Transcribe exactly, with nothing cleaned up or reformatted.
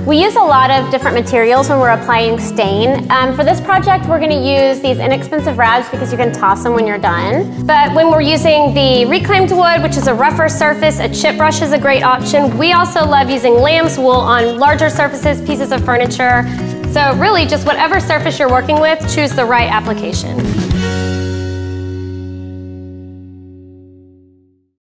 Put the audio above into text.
We use a lot of different materials when we're applying stain. Um, for this project, we're going to use these inexpensive wraps because you can toss them when you're done. But when we're using the reclaimed wood, which is a rougher surface, a chip brush is a great option. We also love using lamb's wool on larger surfaces, pieces of furniture. So really, just whatever surface you're working with, choose the right application.